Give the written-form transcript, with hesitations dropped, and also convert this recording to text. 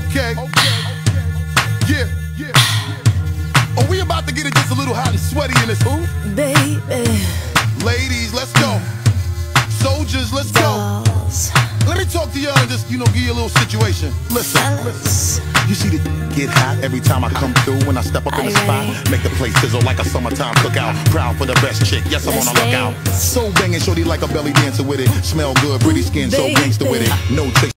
Okay. Yeah. Oh, we about to get it just a little hot and sweaty in this hoop. Baby. Ladies, let's go. Soldiers, let's go. Let me talk to y'all and just, give you a little situation. Listen. You see the get hot every time I come through. When I step up in the spot, make the place sizzle like a summertime cookout. Proud for the best chick, yes, I'm on a lookout. So banging, shorty like a belly dancer with it. Smell good, pretty skin, so gangster with it. No chase.